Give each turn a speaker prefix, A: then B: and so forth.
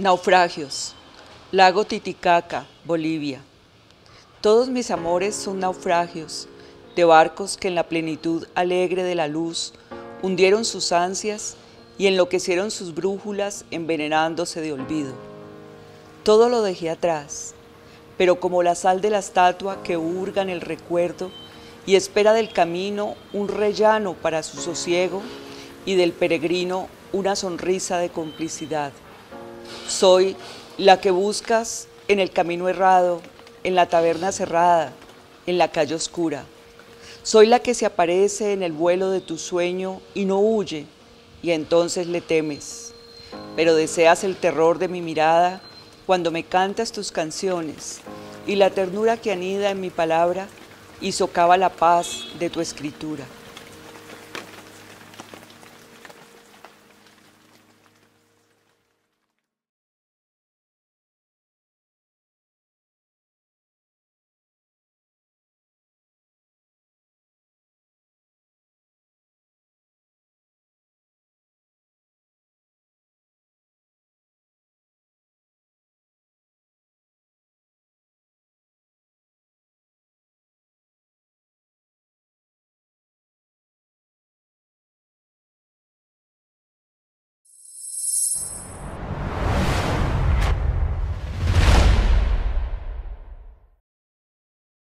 A: Naufragios. Lago Titicaca, Bolivia. Todos mis amores son naufragios, de barcos que en la plenitud alegre de la luz hundieron sus ansias y enloquecieron sus brújulas envenenándose de olvido. Todo lo dejé atrás, pero como la sal de la estatua que hurga en el recuerdo y espera del camino un rellano para su sosiego y del peregrino una sonrisa de complicidad. Soy la que buscas en el camino errado, en la taberna cerrada, en la calle oscura. Soy la que se aparece en el vuelo de tu sueño y no huye, y entonces le temes. Pero deseas el terror de mi mirada cuando me cantas tus canciones, y la ternura que anida en mi palabra y socava la paz de tu escritura.